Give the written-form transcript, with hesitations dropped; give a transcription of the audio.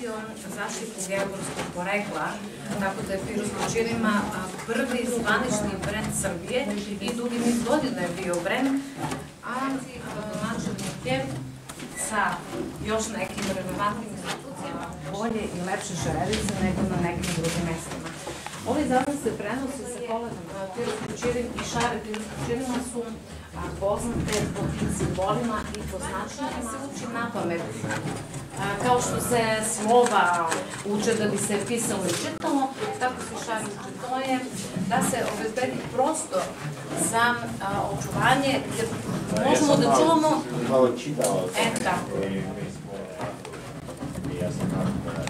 šampion zaštite geografskog porekla, tako da je Pirus Kočirima prvi zvanični brend Srbije i dugi niz godina je bio brend, a načelnik je sa još nekim relevantnim institucijama bolje i lepše šarenice nego na nekim drugim mestima. Ovi zadnji se prenosi sa kolegama Pirus Kočirim i šare Pirus Kočirima su poznate po tim simbolima i po značajima se uči na pamet. Kao što se slova uče da bi se pisalo i čitalo, tako se šare uče. To je da se obezbedi prostor za očuvanje, jer možemo da čuvamo... Malo čitao. Tako. Ja sam